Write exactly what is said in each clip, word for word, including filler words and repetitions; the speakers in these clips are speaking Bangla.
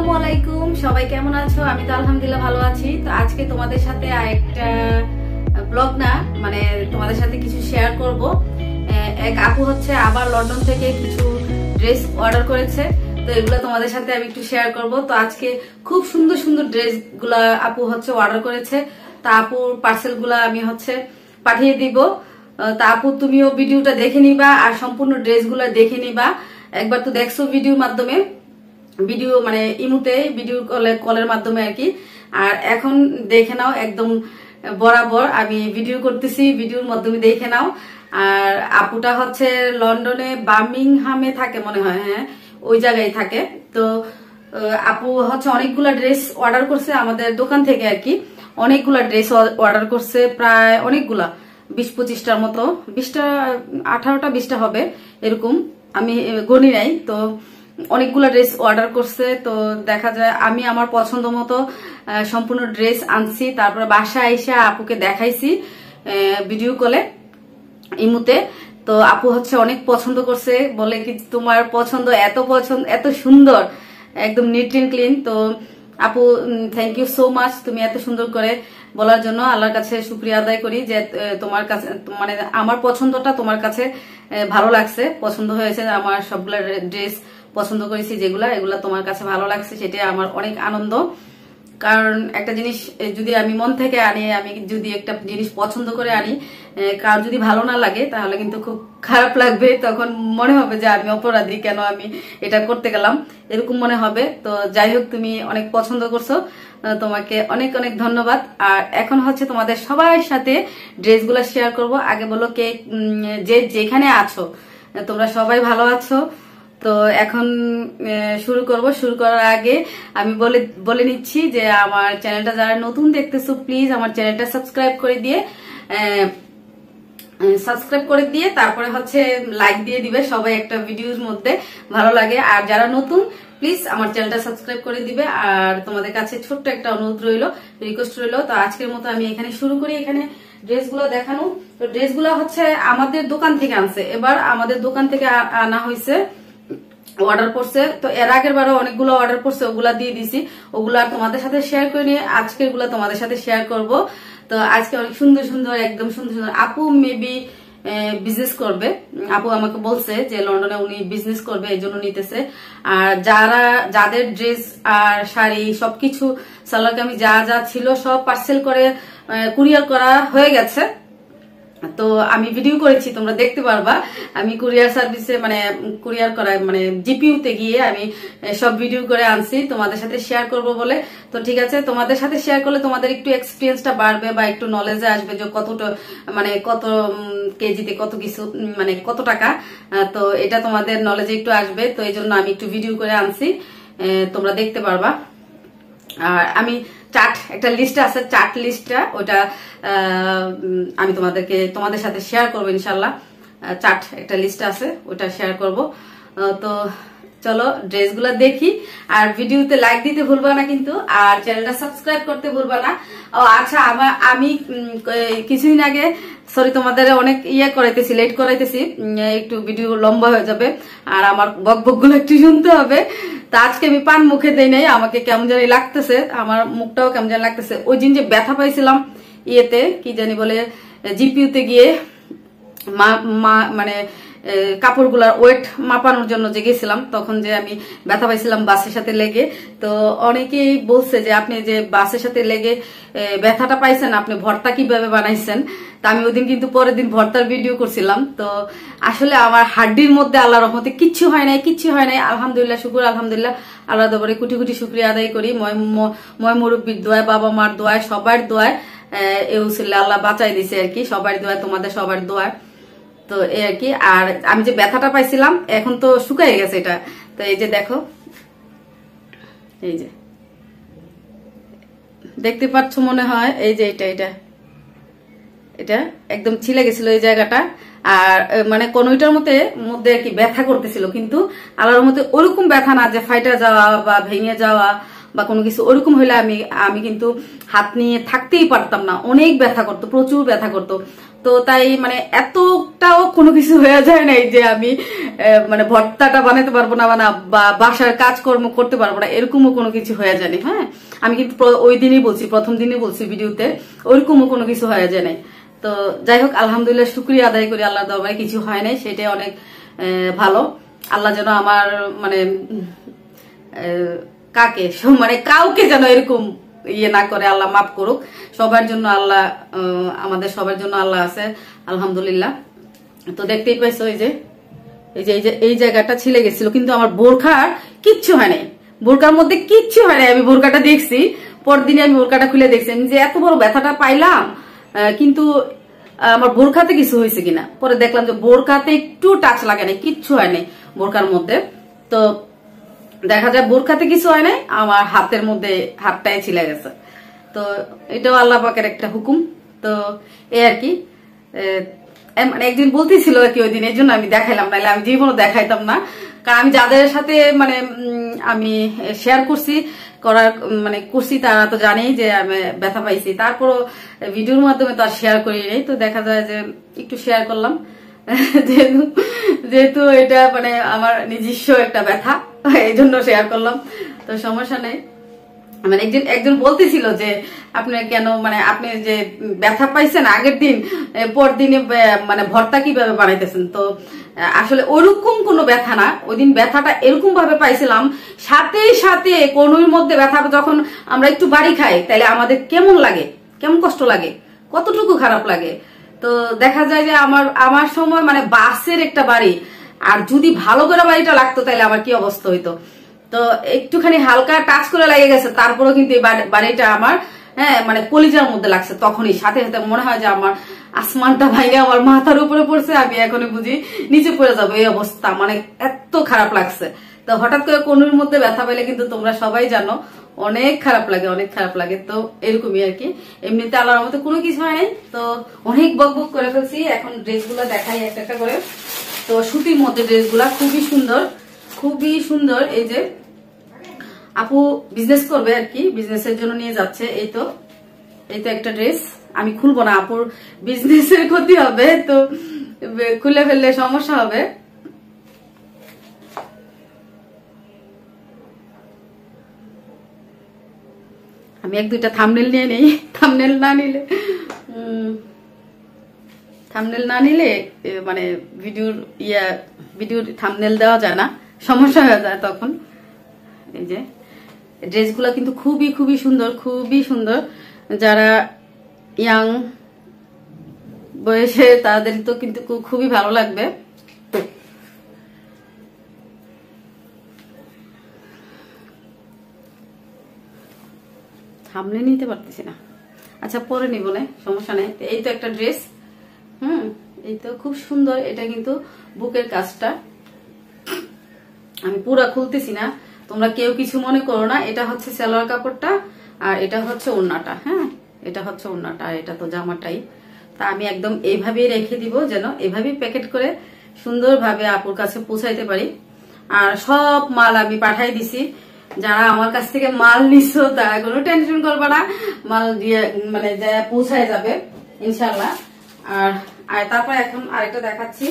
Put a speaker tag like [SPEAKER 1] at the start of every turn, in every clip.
[SPEAKER 1] আসসালামু আলাইকুম, সবাই কেমন আছো? আমি তো আলহামদুলিল্লাহ ভালো আছি। তো আজকে তোমাদের সাথে আরেকটা ব্লগ না মানে তোমাদের সাথে কিছু শেয়ার করব। এক আপু হচ্ছে আবার লন্ডন থেকে কিছু ড্রেস অর্ডার করেছে, তো এগুলো তোমাদের সাথে আমি একটু শেয়ার করব। তো আজকে খুব সুন্দর সুন্দর ড্রেস গুলা আপু হচ্ছে অর্ডার করেছে, তা আপুর পার্সেল গুলা আমি হচ্ছে পাঠিয়ে দিব। তা আপু তুমিও ভিডিওটা দেখে নিবা আর সম্পূর্ণ ড্রেস গুলা দেখে নিবা। একবার তো দেখছো ভিডিওর মাধ্যমে, ভিডিও মানে ইমুতে ভিডিও কলে কলের মাধ্যমে আর কি। আর এখন দেখে নাও, একদম বরাবর আমি ভিডিও করতেছি, ভিডিওর মাধ্যমে দেখে নাও। আর আপুটা হচ্ছে লন্ডনে বার্মিংহামে থাকে মনে হয়, হ্যাঁ ওই জায়গায় থাকে। তো আপু হচ্ছে অনেকগুলা ড্রেস অর্ডার করছে আমাদের দোকান থেকে আর কি, অনেকগুলা ড্রেস অর্ডার করছে, প্রায় অনেকগুলা বিশ পঁচিশটার মতো, বিশটা আঠারোটা বিশটা হবে এরকম, আমি গণি নাই। তো অনেকগুলা ড্রেস অর্ডার করছে। তো দেখা যায় আমি আমার পছন্দ মতো সম্পূর্ণ ড্রেস আনছি, তারপরে বাসায় এসে আপুকে দেখাইছি ভিডিও কলে ইমুতে। তো আপু হচ্ছে অনেক পছন্দ করছে, বলে কি তোমার পছন্দ এত পছন্দ এত সুন্দর, একদম নিট এন্ড ক্লিন। তো আপু থ্যাংক ইউ সো মাচ, তুমি এত সুন্দর করে বলার জন্য আল্লাহর কাছে শুকরিয়া আদায় করি যে তোমার কাছে মানে আমার পছন্দটা তোমার কাছে ভালো লাগছে, পছন্দ হয়েছে। আমার সবগুলা ড্রেস পছন্দ করেছি যেগুলা, এগুলা তোমার কাছে ভালো লাগছে, সেটা আমার অনেক আনন্দ। কারণ একটা জিনিস যদি আমি মন থেকে আনি, আমি যদি একটা জিনিস পছন্দ করে আনি, কার যদি ভালো না লাগে তাহলে কিন্তু খুব খারাপ লাগবে, তখন মনে হবে যে আমি অপরাধী, কেন আমি এটা করতে গেলাম, এরকম মনে হবে। তো যাই হোক, তুমি অনেক পছন্দ করছো, তোমাকে অনেক অনেক ধন্যবাদ। আর এখন হচ্ছে তোমাদের সবার সাথে ড্রেসগুলো শেয়ার করব। আগে বলো কে যে যেখানে আছো তোমরা সবাই ভালো আছো? তো এখন শুরু করব। শুরু করার আগে আমি বলে বলে নিচ্ছি যে আমার চ্যানেলটা যারা নতুন দেখতেছো প্লিজ আমার চ্যানেলটা সাবস্ক্রাইব করে দিয়ে সাবস্ক্রাইব করে দিয়ে তারপরে হচ্ছে লাইক দিয়ে দিবে সবাই, একটা ভিডিওর মধ্যে ভালো লাগে। আর যারা নতুন প্লিজ আমার চ্যানেলটা সাবস্ক্রাইব করে দিবে। আর তোমাদের কাছে ছোট্ট একটা অনুরোধ রইলো, রিকোয়েস্ট রইলো। তো আজকের মতো আমি এখানে শুরু করি, এখানে ড্রেসগুলো দেখানো। তো ড্রেসগুলো হচ্ছে আমাদের দোকান থেকে আনছে, এবার আমাদের দোকান থেকে আনা হয়েছে, অর্ডার করছে। তো এর আগের বারও অনেকগুলো অর্ডার করছে, ওগুলা দিয়ে দিছি, ওগুলা তোমাদের সাথে শেয়ার করে নিয়ে আজকের গুলা তোমাদের সাথে শেয়ার করব। তো আজকে অনেক সুন্দর সুন্দর, একদম সুন্দর সুন্দর। আপু মেবি বিজনেস করবে, আপু আমাকে বলছে যে লন্ডনে উনি বিজনেস করবে, এই জন্য নিতেছে। আর যারা যাদের ড্রেস আর শাড়ি সবকিছু সালোয়ার কামিজ যা যা ছিল সব পার্সেল করে কুরিয়ার করা হয়ে গেছে। তো আমি ভিডিও করেছি, তোমরা দেখতে পারবা। আমি কুরিয়ার সার্ভিসে মানে কুরিয়ার করায় মানে জিপিইউতে গিয়ে আমি সব ভিডিও করে আনছি তোমাদের সাথে শেয়ার করব বলে। তো ঠিক আছে, তোমাদের সাথে শেয়ার করলে তোমাদের একটু এক্সপিরিয়েন্সটা বাড়বে বা একটু নলেজে আসবে যে কতটা মানে কত কেজিতে কত কিছু মানে কত টাকা। তো এটা তোমাদের নলেজে একটু আসবে, তো এই জন্য আমি একটু ভিডিও করে আনছি, তোমরা দেখতে পারবা। আর আমি চার্ট একটা লিস্ট আছে, চার্ট লিস্টটা ওটা আমি তোমাদেরকে তোমাদের সাথে শেয়ার করবো ইনশাল্লাহ। চার্ট একটা লিস্ট আছে, ওটা শেয়ার করব। তো চলো ড্রেসগুলো দেখি, আর ভিডিওতে লাইক দিতে ভুলবা না কিন্তু, আর চ্যানেলটা সাবস্ক্রাইব করতে ভুলবা না। ও আচ্ছা, আমার আমি কিছুদিন আগে সরি তোমাদের অনেক ইয়ে করাইতেছি, লেট করাইতেছি, একটু ভিডিও লম্বা হয়ে যাবে আর আমার বক বক গুলো একটু শুনতে হবে। তা আজকে আমি পান মুখে দেই নাই, আমাকে কেমন জানি লাগতেছে, আমার মুখটাও কেমন জানি লাগতেছে। ওই দিন যে ব্যথা পাইছিলাম ইয়েতে কি জানি বলে জিপিইউতে গিয়ে মানে কাপড়গুলার ওয়েট মাপানোর জন্য যে গেছিলাম, তখন যে আমি ব্যথা পাইছিলাম বাসের সাথে লেগে। তো অনেকেই বলছে যে আপনি যে বাসের সাথে লেগে ব্যথাটা পাইছেন, আপনি ভর্তা কিভাবে বানাইছেন। তা আমি ওই দিন কিন্তু পরের দিন ভর্তার ভিডিও করছিলাম। তো আসলে আমার হাড্ডির মধ্যে আল্লাহর রহমতে কিচ্ছু হয় নাই, কিচ্ছু হয় নাই, আলহামদুলিল্লাহ, শুকুর আলহামদুলিল্লাহ, আল্লাহ দরবারে কোটি কোটি শুকরিয়া আদায় করি। ময় মুরব্বীর দোয়ায়, বাবা মার দোয়ায়, সবার দোয়ায় এ উসিল্লা আল্লাহ বাঁচাই দিছে আর কি, সবার দোয়ায়, তোমাদের সবার দোয়ায়। তো এই আর কি। আর আমি যে ব্যথাটা পাইছিলাম এখন তো শুকাই গেছে এটা। তো এই যে দেখো, এই যে দেখতে পাচ্ছ মনে হয়, এই যে এটা এটা এটা একদম ছিলে গেছিল এই জায়গাটা। আর মানে কোনটার মধ্যে মধ্যে আর কি ব্যথা করতেছিল, কিন্তু আল্লাহর মধ্যে ওরকম ব্যথা না যে ফাইটা যাওয়া বা ভেঙে যাওয়া বা কোনো কিছু, ওরকম হইলে আমি আমি কিন্তু হাত নিয়ে থাকতেই পারতাম না, অনেক ব্যথা করতো, প্রচুর ব্যথা করতো। তো তো তাই মানে এতটাও কোনো কিছু হয়ে যায় নাই যে আমি মানে ভর্তাটা বানাতে পারবো না বা বাসার কাজকর্ম করতে পারবো না, এরকমও কোনো কিছু হয়ে যায়নি। হ্যাঁ, আমি কিন্তু ওই দিনই বলছি, প্রথম দিনই বলছি ভিডিওতে, ওইরকমও কোনো কিছু হয়ে যায় নাই। তো যাই হোক, আলহামদুলিল্লাহ, শুকরিয়া আদায় করি আল্লাহর দরবারে, কিছু হয় নাই, সেটাই অনেক ভালো। আল্লাহ যেন আমার মানে কাকে মানে কাউকে যেন এরকম ইয়ে না করে, আল্লাহ মাফ করুক। সবার জন্য আল্লাহ, আমাদের সবার জন্য আল্লাহ আছে, আলহামদুলিল্লাহ। তো দেখতেই পাইছো এই যে এই যে এই যে এই জায়গাটা ছিলে গেছিল, কিন্তু আমার বোরখার কিচ্ছু হয় নাই, বোরকার মধ্যে কিচ্ছু হয় নাই। আমি বোরকাটা দেখছি, পরদিনে আমি বোরকাটা খুলে দেখছি আমি যে এত বড় ব্যথাটা পাইলাম, কিন্তু আমার বোরখাতে কিছু হয়েছে কিনা। পরে দেখলাম যে বোরখাতে একটু টাচ লাগে নাই, কিচ্ছু হয় নাই বোরকার মধ্যে। তো দেখা যায় বোরখাতে কিছু হয় নাই, আমার হাতের মধ্যে হাতটাই ছিলে গেছে। তো এটাও আল্লাহ পাকের একটা হুকুম। তো এই আর কি, মানে একদিন বলতেছিল আর কি ওই দিন, এই জন্য আমি দেখাইলাম, নাহলে আমি জীবনও দেখাইতাম না। কারণ আমি যাদের সাথে মানে আমি শেয়ার করছি করার মানে করছি তারা তো জানেই যে আমি ব্যথা পাইছি, তারপরও ভিডিওর মাধ্যমে তো আর শেয়ার করি নাই। তো দেখা যায় যে একটু শেয়ার করলাম, যেহেতু যেহেতু এটা মানে আমার নিজস্ব একটা ব্যথা, এই জন্য শেয়ার করলাম। তো সমস্যা নেই। মানে একজন একজন বলতেছিল যে আপনি কেন মানে আপনি যে ব্যথা পাইছেন আগের দিন, পর দিনে মানে ভর্তা কিভাবে বানাইতেছেন। তো আসলে ওরকম কোনো ব্যথা না, ওই দিন ব্যথাটা এরকম ভাবে পাইছিলাম, সাথে সাথে কোনোর মধ্যে ব্যথা, যখন আমরা একটু বাড়ি খাই তাহলে আমাদের কেমন লাগে, কেমন কষ্ট লাগে, কতটুকু খারাপ লাগে। তো দেখা যায় যে আমার আমার সময় মানে বাসের একটা বাড়ি, আর যদি ভালো করে বাড়িটা লাগতো তাহলে আমার কি অবস্থা হইতো। তো একটুখানি হালকা টাচ করে লেগে গেছে, তারপরেও কিন্তু এই বাড়িটা আমার হ্যাঁ মানে কলিজার মধ্যে লাগছে। তখনই সাথে সাথে মনে হয় যে আমার আসমানটা ভাইয়া আমার মাথার উপরে পড়ছে, আমি এখনই বুঝি নিচে পড়ে যাবো, এই অবস্থা, মানে এত খারাপ লাগছে। তো হঠাৎ করে কোনোর মধ্যে ব্যথা পেলে কিন্তু তোমরা সবাই জানো অনেক খারাপ লাগে, অনেক খারাপ লাগে। তো এরকমই আর কি, এমনিতে আল্লাহর মতো কোনো কিছু হয় নাই। তো অনেক বক বক করে ফেলছি, এখন ড্রেসগুলো দেখাই একটা একটা করে। তো সুতির মধ্যে ড্রেসগুলা খুবই সুন্দর, খুবই সুন্দর। এই যে আপু বিজনেস করবে আর কি, বিজনেসের জন্য নিয়ে যাচ্ছে। এই তো এই তো একটা ড্রেস, আমি খুলবো না, আপুর বিজনেসের ক্ষতি হবে, তো খুলে ফেললে সমস্যা হবে। আমি এক দুইটা থাম্বনেল নিয়ে নেই, থাম্বনেল না নিলে থাম্বনেল না নিলে মানে ভিডিওর ইয়া ভিডিওর থাম্বনেল দেওয়া যায় না, সমস্যা হয়ে যায় তখন। এই যে ড্রেসগুলো কিন্তু খুবই খুবই সুন্দর, খুবই সুন্দর। যারা ইয়াং বয়সে তাদের তো কিন্তু খুবই ভালো লাগবে। থাম্বনেল নিতে পারতেছি না, আচ্ছা পরে নিব না, সমস্যা নেই। এই তো একটা ড্রেস, হুম এই তো খুব সুন্দর। এটা কিন্তু বুকের কাজটা, আমি পুরা খুলতেছি না, তোমরা কেউ কিছু মনে করো না। এটা হচ্ছে সালোয়ার কাপড়টা, আর এটা হচ্ছে ওড়নাটা। হ্যাঁ, এটা হচ্ছে ওড়নাটা, আর এটা তো জামাটাই। তা আমি একদম এইভাবেই রেখে দিব, যেন এইভাবেই প্যাকেট করে সুন্দরভাবে আপুর কাছে পৌঁছাইতে পারি। আর সব মাল আমি পাঠাই দিছি। যারা আমার কাছ থেকে মাল নিছো তারা কোনো টেনশন করবে না, মাল দিয়ে মানে পৌঁছায় যাবে ইনশাল্লাহ। আর আর তারপর এখন আরেকটা দেখাচ্ছি।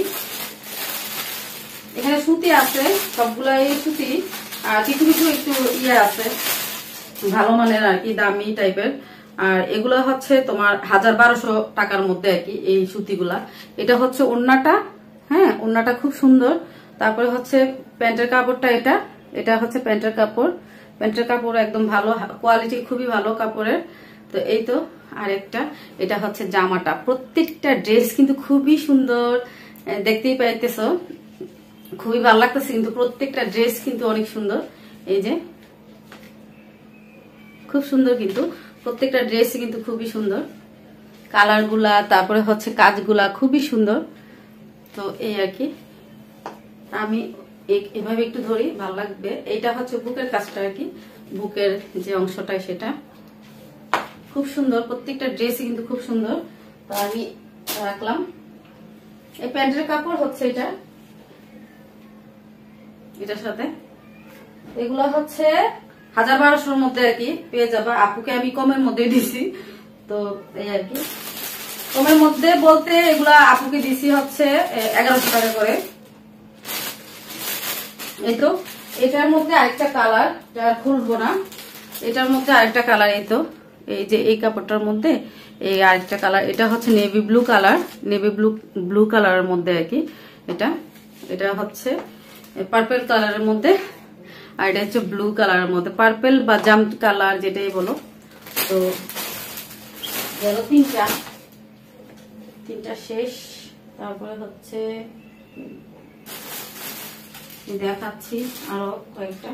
[SPEAKER 1] এখানে সুতি আছে, সবগুলাই সুতি, আর কিছু কিছু একটু ইয়ে আছে ভালো মানের আর কি, দামি টাইপের। আর এগুলো হচ্ছে তোমার হাজার বারোশো টাকার মধ্যে আর কি এই সুতিগুলা। এটা হচ্ছে ওড়নাটা, হ্যাঁ ওড়নাটা খুব সুন্দর। তারপরে হচ্ছে প্যান্টের কাপড়টা, এটা এটা হচ্ছে প্যান্টের কাপড়, প্যান্টের কাপড় একদম ভালো কোয়ালিটি, খুবই ভালো কাপড়ের। তো এই তো আরেকটা, এটা হচ্ছে জামাটা। প্রত্যেকটা ড্রেস কিন্তু খুবই সুন্দর, দেখতেই পাইতেছ, খুবই ভালো লাগতেছে। কিন্তু প্রত্যেকটা ড্রেস কিন্তু অনেক সুন্দর, এই যে খুব সুন্দর, কিন্তু প্রত্যেকটা ড্রেস কিন্তু খুবই সুন্দর, কালার গুলা, তারপরে হচ্ছে কাজগুলা খুবই সুন্দর। তো এই আর কি, আমি এভাবে একটু ধরি, ভালো লাগবে। এইটা হচ্ছে বুকের কাজটা আর কি, বুকের যে অংশটা সেটা খুব সুন্দর, প্রত্যেকটা ড্রেসই কিন্তু খুব সুন্দর। তো আমি রাখলাম। এই প্যান্টের কাপড় হচ্ছে এটা, এটার সাথে এগুলো হচ্ছে হাজার বারোশোর মধ্যে আর কি পেয়ে যাবা। আপুকে আমি কমের মধ্যে দিছি, তো এই আর কি। কমের মধ্যে বলতে এগুলা আপুকে দিছি হচ্ছে এগারোশো টাকা করে। এই তো এটার মধ্যে আরেকটা কালার, খুলবো না, এটার মধ্যে আরেকটা কালার। এই তো এই যে এই কাপড়টার মধ্যে এই আরেকটা কালার, এটা হচ্ছে navy blue colour, navy blue blue কালারের মধ্যে আর কি। এটা এটা হচ্ছে পার্পল কালারের মধ্যে, আর এটা হচ্ছে ব্লু কালারের মধ্যে, পার্পল বা জাম কালার যেটাই বলো। তো গেল তিনটা, তিনটা শেষ। তারপরে হচ্ছে দেখাচ্ছি আরো কয়েকটা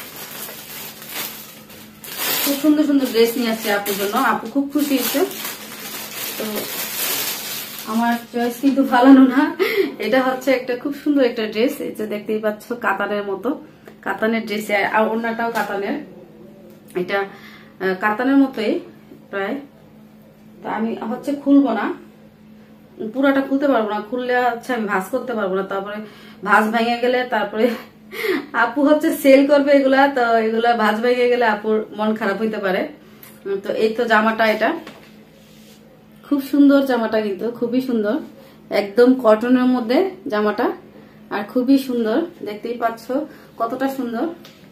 [SPEAKER 1] খুব সুন্দর সুন্দর ড্রেস নিয়ে আসছে আপুর জন্য। আপু খুব খুশি হয়েছে। তো আমার চয়েস কিন্তু ফালানো না, এটা হচ্ছে একটা খুব সুন্দর একটা ড্রেস, এই যে দেখতেই পাচ্ছ কাতানের মতো, কাতানের ড্রেস, আর ওড়নাটাও কাতানের, এটা কাতানের মতোই প্রায়। তো আমি হচ্ছে খুলবো না, পুরাটা খুলতে পারবো না, খুললে হচ্ছে আমি ভাঁজ করতে পারবো না, তারপরে ভাঁজ ভেঙে গেলে তারপরে আপু হচ্ছে সেল করবে এগুলা, তো এগুলা ভাঁজ ভেঙে গেলে আপুর মন খারাপ হইতে পারে। তো এই তো জামাটা, এটা খুব সুন্দর জামাটা, কিন্তু খুবই সুন্দর, একদম কটনের মধ্যে জামাটা, আর খুবই সুন্দর, দেখতেই পাচ্ছ কতটা সুন্দর।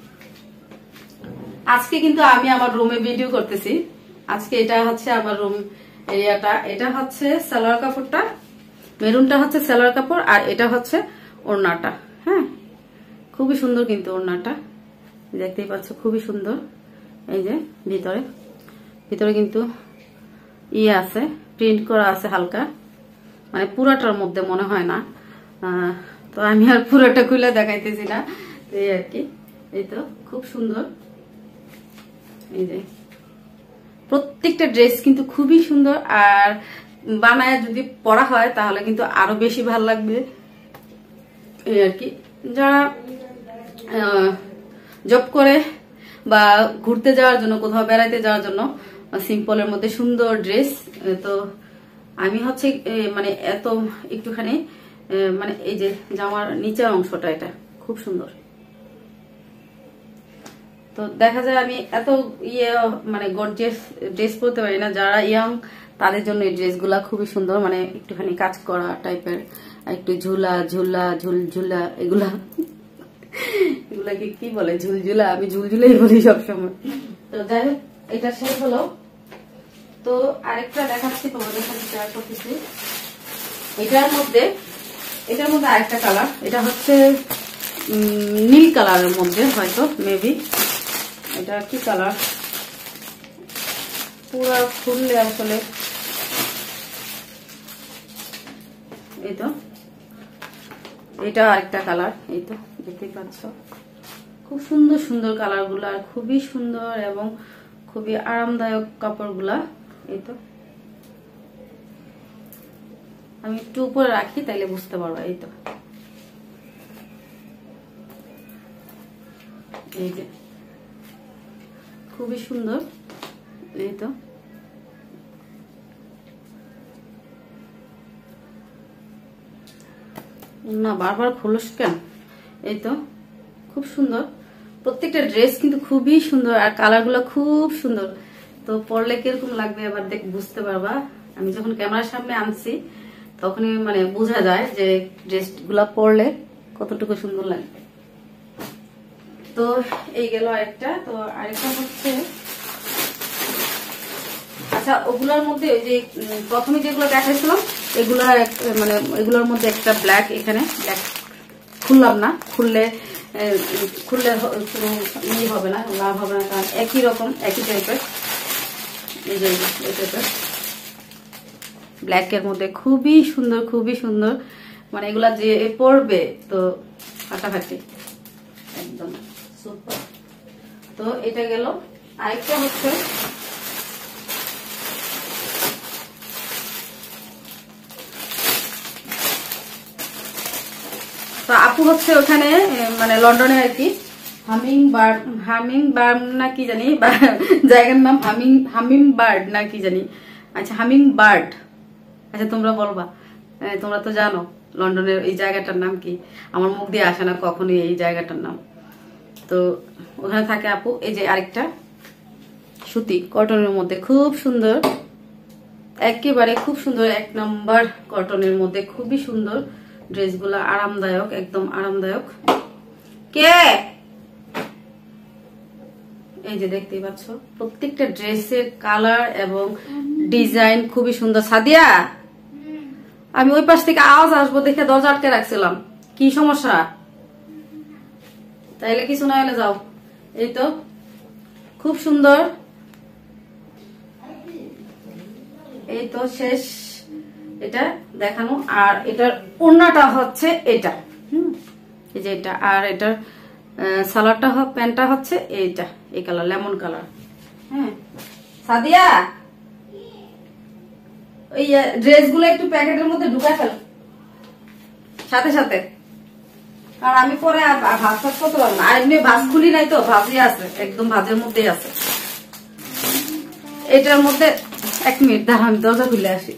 [SPEAKER 1] আজকে কিন্তু আমি আমার রুমে ভিডিও করতেছি, আজকে এটা হচ্ছে আমার রুম এরিয়াটা। এটা হচ্ছে সালোয়ার কাপড়টা, মেরুনটা হচ্ছে সালোয়ার কাপড়, আর এটা হচ্ছে ওড়নাটা। হ্যাঁ, খুবই সুন্দর কিন্তু ওড়নাটা, দেখতেই পাচ্ছ খুবই সুন্দর। এই যে ভিতরে ভিতরে কিন্তু ইয়ে আছে, প্রিন্ট করা আছে হালকা, মানে পুরাটার মধ্যে মনে হয় না। তো আমি আর পুরাটা খুলে দেখাইতেছি না, এই আর কি। এই তো খুব সুন্দর, এই যে প্রত্যেকটা ড্রেস কিন্তু খুবই সুন্দর, আর বানায় যদি পরা হয় তাহলে কিন্তু আরো বেশি ভালো লাগবে এই আর কি। যারা জব করে বা ঘুরতে যাওয়ার জন্য, কোথাও বেড়াইতে যাওয়ার জন্য সিম্পলের মধ্যে সুন্দর ড্রেস, তো আমি হচ্ছে মানে এত একটুখানি মানে এই যে জামার নিচের অংশটা, এটা খুব সুন্দর। তো দেখা যায় আমি এত ইয়ে মানে গর্জিয়াস ড্রেস পরতে পারি না, যারা ইয়াং তাদের জন্য এই ড্রেসগুলা খুবই সুন্দর, মানে একটুখানি কাজ করা টাইপের, একটু ঝুলা ঝুলা ঝুলঝুলা, এগুলা এগুলাকে কি বলে, ঝুলঝুলা, আমি ঝুলঝুলাই বলি সবসময়। তো যাই হোক, এটা শেষ হলো। তো আরেকটা দেখাচ্ছি তোমাদের সাথে শেয়ার করতেছি। এটার মধ্যে এটার মধ্যে আরেকটা কালার, এটা হচ্ছে নীল কালারের মধ্যে হয়তো মেবি, এটা কি কালার পুরো খুললে আসলে, এই তো এটা আরেকটা কালার, এই তো দেখতেই পাচ্ছ খুব সুন্দর সুন্দর কালার গুলা, খুবই সুন্দর এবং খুবই আরামদায়ক কাপড় গুলা। এই তো আমি একটু উপরে রাখি তাইলে বুঝতে পারবো। এই তো এই যে খুবই সুন্দর, এই তো না বারবার খোলস কেন। এই তো খুব সুন্দর, প্রত্যেকটা ড্রেস কিন্তু খুবই সুন্দর, আর কালার গুলা খুব সুন্দর। তো পরলে কিরকম লাগবে এবার দেখ বুঝতে পারবা। আমি যখন ক্যামেরার সামনে আনছি তখনই মানে বোঝা যায় যে ড্রেস গুলা পরলে কতটুকু সুন্দর লাগবে। তো এই গেল আরেকটা। তো আরেকটা হচ্ছে, আচ্ছা ওগুলোর মধ্যে ওই যে প্রথমে যেগুলো দেখাইছিলাম এগুলা মানে এগুলোর মধ্যে একটা ব্ল্যাক, এখানে ব্ল্যাক খুললাম না, খুললে খুললে ই হবে না, লাভ হবে না, কারণ একই রকম একই টাইপের, এই যে এই টাইপের ব্ল্যাকের মধ্যে খুবই সুন্দর, খুবই সুন্দর, মানে এগুলা যে পরবে তো ফাটাফাটি একদম সুপার। তো এটা গেল। আরেকটা হচ্ছে তো আপু হচ্ছে ওখানে মানে লন্ডনে আর কি, হামিং বার্ড হামিং বার্ড না কি জানি, জায়গার নাম হামিং হামিং বার্ড না কি জানি, আচ্ছা হামিং বার্ড, আচ্ছা তোমরা বলবা, তোমরা তো জানো লন্ডনের এই জায়গাটার নাম কি, আমার মুখ দিয়ে আসে না কখনোই এই জায়গাটার নাম। তো ওখানে থাকে আপু। এই যে আরেকটা সুতি কটনের মধ্যে খুব সুন্দর, একেবারে খুব সুন্দর, এক নাম্বার কটনের মধ্যে খুবই সুন্দর ড্রেসগুলো, আরামদায়ক, একদম আরামদায়ক। কে এই যে দেখতেই পাচ্ছ প্রত্যেকটা ড্রেসের কালার এবং ডিজাইন খুবই সুন্দর। সাদিয়া, আমি ওই পাশ থেকে আওয়াজ আসবো দেখে দরজা আটকে রাখছিলাম, কি সমস্যা? তাইলে কিছু না হলে যাও। এই তো খুব সুন্দর, এই তো শেষ এটা দেখানো। আর এটার ওড়নাটা হচ্ছে এটা, হুম এই যে এটা, আর এটার সালোয়ারটা প্যান্টটা হচ্ছে এইটা, এই কালার, লেমন কালার। হ্যাঁ সাদিয়া, ওই ড্রেসগুলো একটু প্যাকেটের মধ্যে ঢুকায় ফেল সাথে সাথে, কারণ আমি পরে আর ভাজ ভাজ করতে পারবো না। আর এমনি ভাজ খুলি নাই তো, ভাজই আছে, একদম ভাজের মধ্যেই আছে। এটার মধ্যে এক মিনিট দাঁড়া, আমি দরজা খুলে আসি।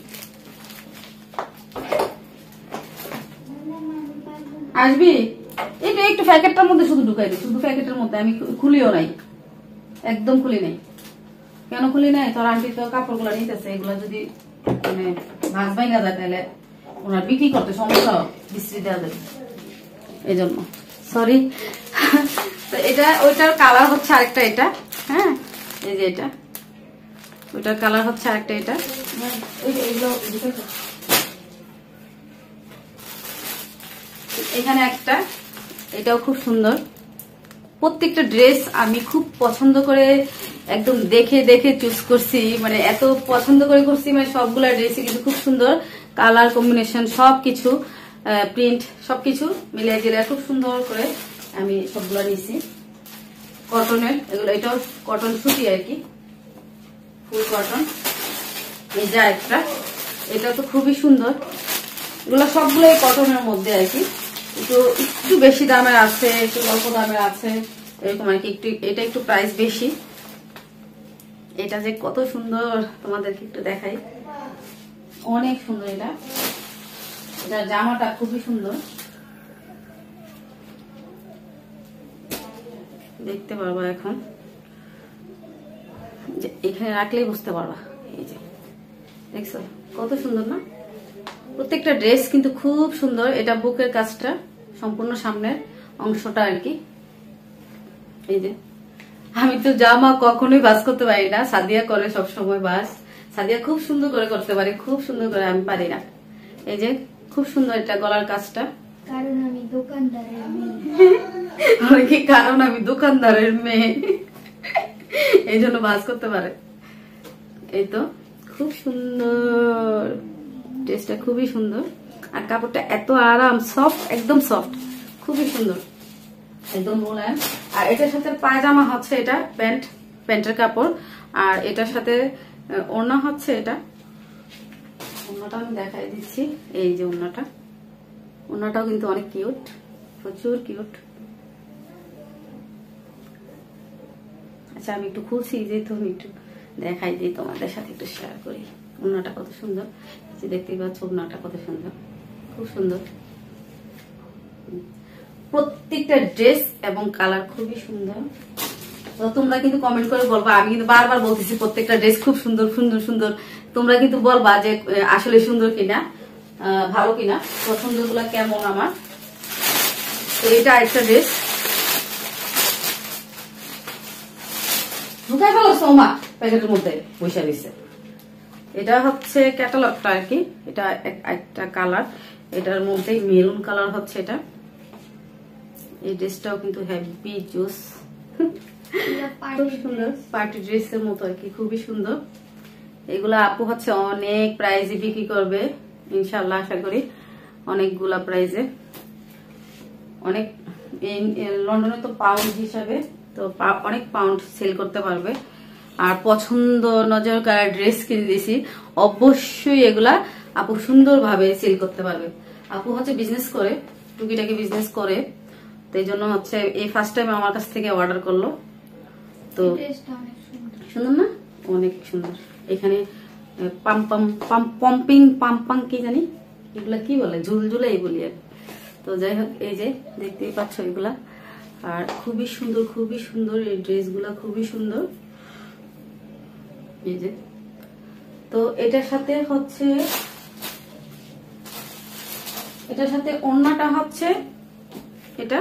[SPEAKER 1] আসবি? এটা একটু প্যাকেটটার মধ্যে শুধু ঢুকাই দিই, শুধু প্যাকেটের মধ্যে, আমি খুলিও নাই, একদম খুলি নাই। কেন খুলি নাই? তোর আন্টি তো কাপড় গুলা নিতেছে, এগুলা যদি মানে ভাজ ভাঙা যায় তাহলে ওনার বিক্রি করতে সমস্যা, বিশ্রী দেওয়া যাবে, এই জন্য সরি। এটা ওইটার কালার হচ্ছে আরেকটা, এটা হ্যাঁ এই যে এটা, ওইটার কালার হচ্ছে আরেকটা, এটা এখানে একটা, এটাও খুব সুন্দর। প্রত্যেকটা ড্রেস আমি খুব পছন্দ করে একদম দেখে দেখে চুজ করছি, মানে এত পছন্দ করে করছি, মানে সবগুলা ড্রেসই কিন্তু খুব সুন্দর, কালার কম্বিনেশন সবকিছু, প্রিন্ট সবকিছু মিলিয়ে দিলে খুব সুন্দর করে আমি সবগুলা নিছি। কটনের এগুলো, এটাও কটন সুতি আর কি, ফুল কটন। এই যা একটা, এটা তো খুবই সুন্দর। এগুলো সবগুলোই কটনের মধ্যে আর কি, একটু একটু বেশি দামের আছে, একটু অল্প দামের আছে, এরকম আর কি। একটু এটা একটু প্রাইস বেশি। এটা যে কত সুন্দর তোমাদেরকে একটু দেখাই, অনেক সুন্দর। এটা এটা জামাটা খুবই সুন্দর, দেখতে পারবা এখন, এখানে রাখলেই বুঝতে পারবা। এই যে দেখছো কত সুন্দর না? প্রত্যেকটা ড্রেস কিন্তু খুব সুন্দর। এটা বুকের কাজটা সম্পূর্ণ সামনের অংশটা আর কি। এই যে আমি তো জামা কখনোই বাস করতে পারি না, সাদিয়া করে সব সময় বাস। সাদিয়া খুব সুন্দর করে করতে পারে, খুব সুন্দর করে, আমি পারি না। এই যে খুব সুন্দর এটা গলার কাজটা,
[SPEAKER 2] কারণ আমি দোকানদারের মেয়ে।
[SPEAKER 1] কারণ আমি দোকানদারের মেয়ে, এই জন্য বাস করতে পারে। এই তো খুব সুন্দর ড্রেসটা, খুবই সুন্দর। আর কাপড়টা এত আরাম, সফট, একদম সফট, খুবই সুন্দর, একদম মোলায়েম। আর এটার সাথে পায়জামা হচ্ছে এটা, প্যান্ট, প্যান্টের কাপড়। আর এটার সাথে ওড়না হচ্ছে এটা, ওড়নাটা আমি দেখাই দিচ্ছি। এই যে ওড়নাটা, ওড়নাটাও কিন্তু অনেক কিউট, প্রচুর কিউট। আচ্ছা আমি একটু খুলছি, যেহেতু আমি একটু দেখাই দিই তোমাদের সাথে, একটু শেয়ার করি। ওড়নাটা কত সুন্দর, যে দেখতেই পাচ্ছ ওড়নাটা কত সুন্দর, খুব সুন্দর। প্রত্যেকটা ড্রেস এবং কালার খুবই সুন্দর। তো তোমরা কিন্তু কমেন্ট করে বলবা, আমি কিন্তু বারবার বলতেছি প্রত্যেকটা ড্রেস খুব সুন্দর সুন্দর সুন্দর। তোমরা কিন্তু বলবা যে আসলে সুন্দর কিনা, ভালো কিনা, পছন্দ গুলা কেমন আমার। তো এটা একটা ড্রেস, ঢুকাই ফেলো সোমা প্যাকেটের মধ্যে পয়সা দিচ্ছে। এটা হচ্ছে ক্যাটালগটা আর কি, এটা একটা কালার, এটার মধ্যে মেরুন কালার হচ্ছে এটা। এই ড্রেসটাও কিন্তু হেভি জুস, খুব সুন্দর, পার্টি ড্রেসের মতো আর কি, খুবই সুন্দর। এগুলা আপু হচ্ছে অনেক প্রাইজে বিক্রি করবে ইনশাল্লাহ, আশা করি অনেকগুলা প্রাইজে, অনেক। লন্ডনে তো পাউন্ড হিসাবে, তো অনেক পাউন্ড সেল করতে পারবে। আর পছন্দ নজর কারা ড্রেস কিনে দিয়েছি, অবশ্যই এগুলা আপু সুন্দরভাবে সেল করতে পারবে। আপু হচ্ছে বিজনেস করে, টুকিটাকি বিজনেস করে, তো এই জন্য হচ্ছে এই ফার্স্ট টাইম আমার কাছ থেকে অর্ডার করলো। তো সুন্দর না? অনেক সুন্দর। এখানে পাম পাম পাম পম্পিং পাম্পাং কি জানি এগুলা কি বলে, ঝুলঝুলাই বলি আর। তো যাই হোক, এই যে দেখতেই পাচ্ছ এগুলা, আর খুবই সুন্দর, খুবই সুন্দর এই ড্রেসগুলা, খুবই সুন্দর। এই যে তো এটার সাথে হচ্ছে এটার সাথে ওড়নাটা হচ্ছে এটা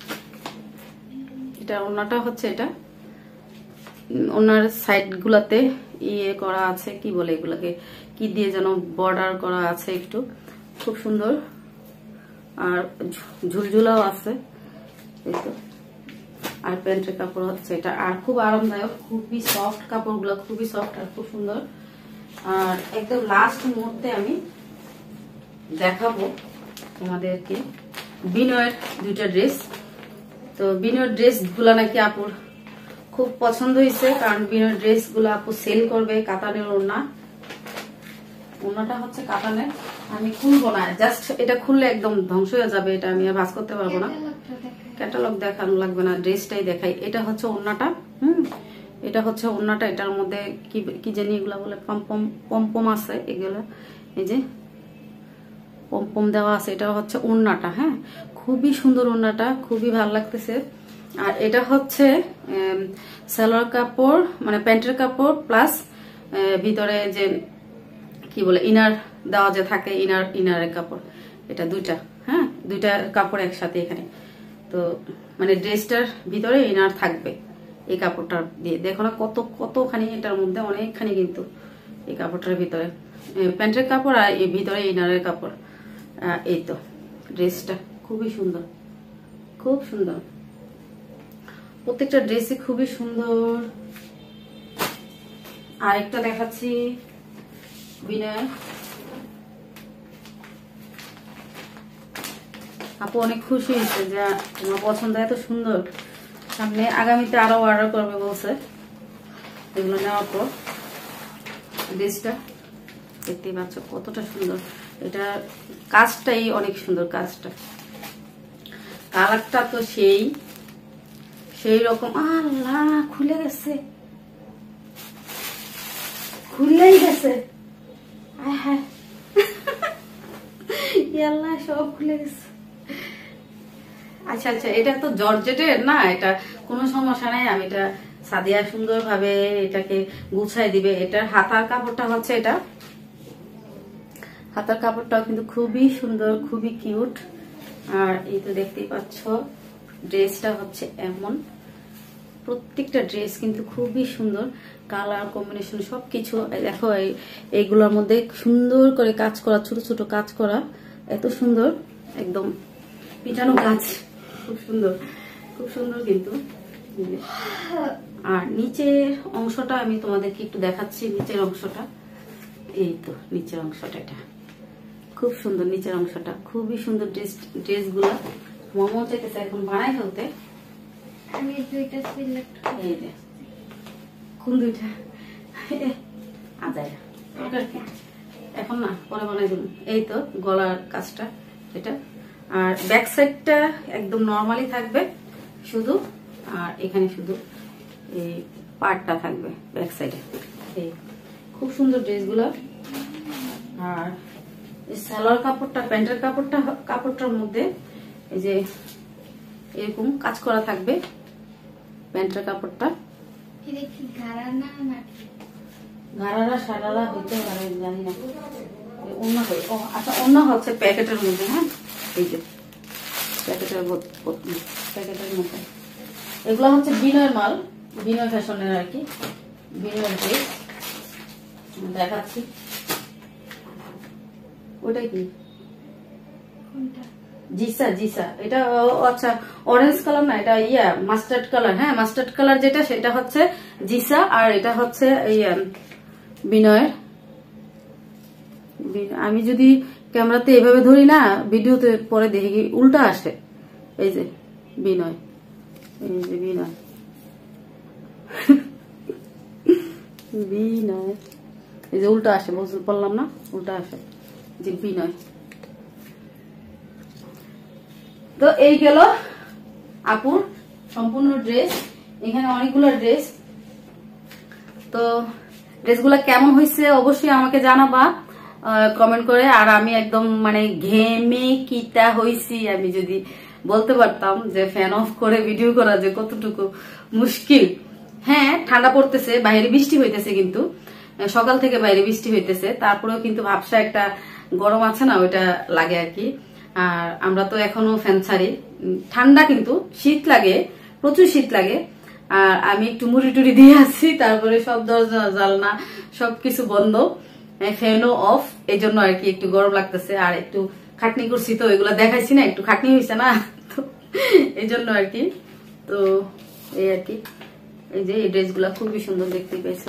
[SPEAKER 1] এটা ওড়নাটা হচ্ছে এটা ওনার সাইড গুলাতে ইয়ে করা আছে, কি বলে এগুলাকে, কি দিয়ে যেন বর্ডার করা আছে একটু, খুব সুন্দর। আর ঝুলঝুলাও আছে এই তো। আর প্যান্টের কাপড় হচ্ছে এটা, আর খুব আরামদায়ক, খুবই সফট কাপড়গুলো, খুবই সফট আর খুব সুন্দর। আর একদম লাস্ট মুহূর্তে আমি দেখাবো তোমাদেরকে বিনয়ের দুইটা ড্রেস। তো বিনয়ের ড্রেস গুলা নাকি আপুর খুব পছন্দ হয়েছে, কারণ বিনয়ের ড্রেস গুলো আপু সেল করবে। কাতানের ওড়না, ওড়নাটা হচ্ছে কাতানের। আমি খুলবো না, জাস্ট এটা খুললে একদম ধ্বংস হয়ে যাবে, এটা আমি আর ভাঁজ করতে পারবো না। ক্যাটালগ দেখানো লাগবে না, ড্রেসটাই দেখাই। এটা হচ্ছে ওড়নাটা, হুম এটা হচ্ছে ওড়নাটা। এটার মধ্যে কি কি জানি এগুলা বলে, পম্পম পম্পম আছে, এগুলা এই যে পম্পম দেওয়া আছে। এটা হচ্ছে ওড়নাটা, হ্যাঁ খুবই সুন্দর ওড়নাটা, খুবই ভালো লাগতেছে। আর এটা হচ্ছে সালোয়ার কাপড়, মানে প্যান্টের কাপড় প্লাস ভিতরে যে কি বলে ইনার দেওয়া যে থাকে, ইনার ইনারের কাপড়, এটা দুইটা, হ্যাঁ দুইটা কাপড় একসাথে এখানে। তো মানে ড্রেসটার ভিতরে ইনার থাকবে এই কাপড়টা দিয়ে। দেখো না কত কতখানি, এটার মধ্যে অনেকখানি কিন্তু এই কাপড়টার ভিতরে প্যান্টের কাপড় আর এই ভিতরে ইনারের কাপড়। এই তো ড্রেসটা খুবই সুন্দর, খুব সুন্দর, প্রত্যেকটা ড্রেসই খুবই সুন্দর। আরেকটা দেখাচ্ছি বিনয়। আপু অনেক খুশি হয়েছে যে তোমার পছন্দ এত সুন্দর, সামনে আগামীতে আরো অর্ডার করবে বলছে। এগুলো নেওয়ার পর ড্রেসটা দেখতেই পাচ্ছ কতটা সুন্দর, এটা কাজটাই অনেক সুন্দর, কাজটা কালারটা তো সেই সেই রকম। আল্লাহ খুলে গেছে, খুললেই গেছে, আল্লাহ সব খুলে গেছে। আচ্ছা আচ্ছা, এটা তো জর্জেটের না, এটা কোনো সমস্যা নাই। আমি এটা সাদিয়া সুন্দর ভাবে এটাকে গুছাই দিবে। এটার হাতার কাপড়টা হচ্ছে এটা, হাতার কাপড়টাও কিন্তু খুবই সুন্দর, খুবই কিউট। আর এই তো দেখতেই পাচ্ছ ড্রেসটা হচ্ছে এমন, প্রত্যেকটা ড্রেস কিন্তু খুবই সুন্দর, কালার কম্বিনেশন সবকিছু। দেখো এইগুলোর মধ্যে সুন্দর করে কাজ করা, ছোট ছোট কাজ করা, এত সুন্দর, একদম পিটানো কাজ, খুব সুন্দর, খুব সুন্দর কিন্তু। আর নিচের অংশটা আমি তোমাদেরকে একটু দেখাচ্ছি, নিচের অংশটা এই তো, নিচের অংশটা এটা খুব সুন্দর, নিচের অংশটা খুবই সুন্দর। ড্রেস ড্রেসগুলো মোমো চাইতেছে এখন বানাই ফেলতে।
[SPEAKER 2] আমি দুইটা সিলেক্ট
[SPEAKER 1] এই যে কোন দুইটা আজাই এখন না, পরে বানাই দেব। এই তো গলার কাজটা এটা, আর ব্যাক সাইডটা একদম নরমালি থাকবে শুধু, আর এখানে শুধু এই পার্টটা থাকবে ব্যাক সাইডে। এই খুব সুন্দর ড্রেসগুলো। আর এই সালোয়ার কাপড়টা, প্যান্টের কাপড়টা, কাপড়টার মধ্যে এই যে এরকম কাজ করা থাকবে প্যান্টের কাপড়টা। গারারা সারারা হইতে পারে জানি না, অন্য আচ্ছা অন্য হচ্ছে প্যাকেটের মধ্যে, হ্যাঁ এই যে প্যাকেটের প্যাকেটের মধ্যে। এগুলো হচ্ছে বিনয়ের মাল, বিনয় ফ্যাশনের আর কি, বিনয়ের ড্রেস দেখাচ্ছি। ওটাই কি জিসা, জিসা এটা আচ্ছা অরেঞ্জ কালার না, এটা ইয়া মাস্টার্ড কালার, হ্যাঁ মাস্টার্ড কালার যেটা সেটা হচ্ছে জিসা, আর এটা হচ্ছে ইয়া বিনয়ের। আমি যদি ক্যামেরাতে এভাবে ধরি না, ভিডিওতে পরে দেখি উল্টা আসে। এই যে বিনয়, এই যে বিনয় বিনয় এই যে উল্টা আসে, বুঝতে পারলাম না, উল্টা আসে যে বিনয়। তো এই গেল আপুর সম্পূর্ণ ড্রেস, এখানে অনেকগুলো ড্রেস। তো ড্রেসগুলো কেমন হয়েছে অবশ্যই আমাকে জানাবা কমেন্ট করে। আর আমি একদম মানে ঘেমে কিটা হয়েছি, আমি যদি বলতে পারতাম যে ফ্যান অফ করে ভিডিও করা যে কতটুকু মুশকিল। হ্যাঁ ঠান্ডা পড়তেছে, বাইরে বৃষ্টি হইতেছে, কিন্তু সকাল থেকে বাইরে বৃষ্টি হইতেছে, তারপরেও কিন্তু ভাবসা একটা গরম আছে না, ওইটা লাগে আর কি। আর আমরা তো এখনো ফ্যান ছাড়ি, ঠান্ডা কিন্তু শীত লাগে, প্রচুর শীত লাগে। আর আমি একটু মুড়ি টুড়ি দিয়ে আসছি, তারপরে সব দরজা জানলা সবকিছু বন্ধ, ফ্যানও অফ, এই জন্য আর কি একটু গরম লাগতেছে। আর একটু খাটনি করছি তো, এগুলা দেখাইছি না, একটু খাটনি হয়েছে না, তো এই জন্য আর কি। তো এই আর কি, এই যে এই ড্রেসগুলা খুবই সুন্দর, দেখতেই পাইছো,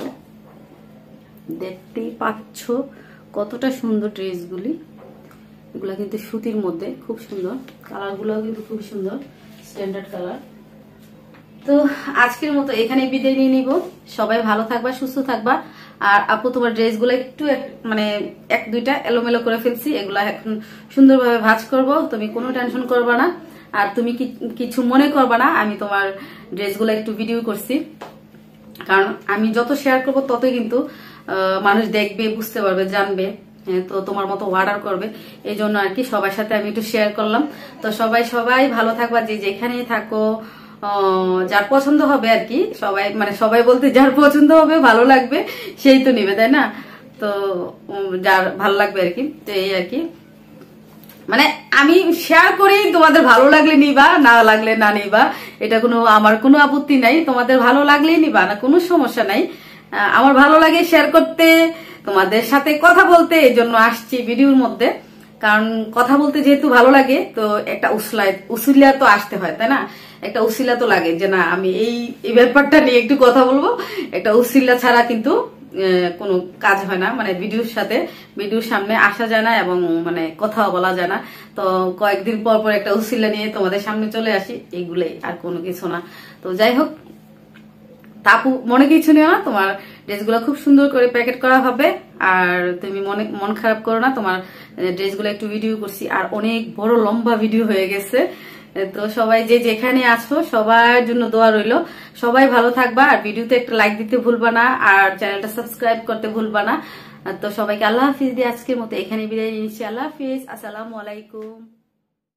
[SPEAKER 1] দেখতেই পাচ্ছ কতটা সুন্দর ড্রেসগুলি। এগুলা কিন্তু সুতির মধ্যে খুব সুন্দর, কালার গুলাও কিন্তু খুব সুন্দর, স্ট্যান্ডার্ড কালার। তো আজকের মতো এখানে বিদায় নিয়ে নিব। সবাই ভালো থাকবা, সুস্থ থাকবা। আর আপু তোমার ড্রেসগুলো একটু মানে এক দুইটা এলোমেলো করে ফেলছি, এগুলা এখন সুন্দরভাবে ভাঁজ করব, তুমি কোনো টেনশন করবা না। আর তুমি কিছু মনে করবা না, আমি তোমার ড্রেসগুলো একটু ভিডিও করছি, কারণ আমি যত শেয়ার করব ততই কিন্তু মানুষ দেখবে, বুঝতে পারবে, জানবে, তো তোমার মতো অর্ডার করবে। এই জন্য আর কি সবার সাথে আমি একটু শেয়ার করলাম। তো সবাই সবাই ভালো থাকবা, যে যেখানেই থাকো, যার পছন্দ হবে আর কি, সবাই মানে সবাই বলতে যার পছন্দ হবে, ভালো লাগবে সেই তো নিবে, তাই না? তো যার ভালো লাগবে আর কি। তো এই আর কি, মানে আমি শেয়ার করি, তোমাদের ভালো লাগলে নিবা, না লাগলে না নিবা, এটা কোনো আমার কোনো আপত্তি নাই। তোমাদের ভালো লাগলেই নিবা, না কোনো সমস্যা নাই। আমার ভালো লাগে শেয়ার করতে, তোমাদের সাথে কথা বলতে, এই জন্য আসছি ভিডিওর মধ্যে। কারণ কথা বলতে যেহেতু ভালো লাগে, তো একটা উসলায় উসিলা তো আসতে হয়, তাই না? একটা উসিলা তো লাগে যে না আমি এই এই ব্যাপারটা নিয়ে একটু কথা বলবো। একটা উসিলা ছাড়া কিন্তু কোনো কাজ হয় না, মানে ভিডিওর সাথে ভিডিওর সামনে আসা যায় না এবং মানে কথাও বলা যায় না। তো কয়েকদিন পর পর একটা উসিলা নিয়ে তোমাদের সামনে চলে আসি, এইগুলোই, আর কোনো কিছু না। তো যাই হোক, তাপু মনে কিছু নিও না, তোমার ড্রেসগুলো খুব সুন্দর করে প্যাকেট করা হবে। আর তুমি মনে মন খারাপ করো না, তোমার ড্রেসগুলো একটু ভিডিও করছি, আর অনেক বড় লম্বা ভিডিও হয়ে গেছে। তো সবাই যে যেখানে আছো সবার জন্য দোয়া রইলো, সবাই ভালো থাকবা। আর ভিডিওতে একটা লাইক দিতে ভুলবা না, আর চ্যানেলটা সাবস্ক্রাইব করতে ভুলবা না। তো সবাইকে আল্লাহ হাফিজ দিয়ে আজকের মতো এখানে বিদায় নিচ্ছি। আল্লাহ হাফিজ, আসসালামু আলাইকুম।